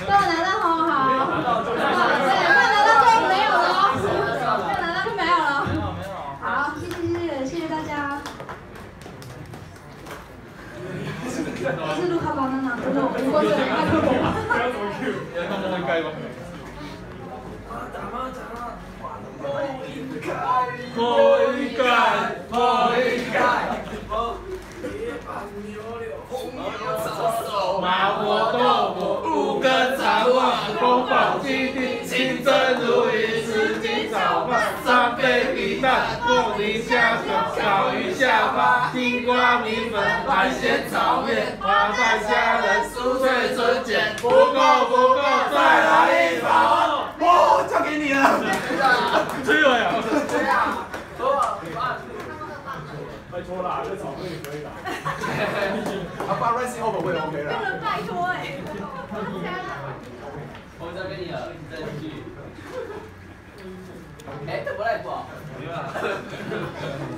都有拿到好好。对，没有拿到就没有了，没有拿到就没有了。好，谢谢大家。我是卢卡巴娜娜，真的，我是麦克风。不要怎么 Q？ 你要看梦一盖吗？梦一盖，麻婆豆腐5根肠旺，宫保鸡丁，清蒸鲈鱼，什锦炒饭，3杯皮蛋，凤梨虾球，小鱼下巴，地瓜米粉，海鲜炒面，花菜虾仁，酥脆春卷，不够，再来一包。哦，交给你了。催我呀！对呀，拜托啦，这炒面也可以啦。啊，把 rising over 会 OK 啦。不能拜托哎。我交给你了，你再继续。哎，怎么来过？没有啦。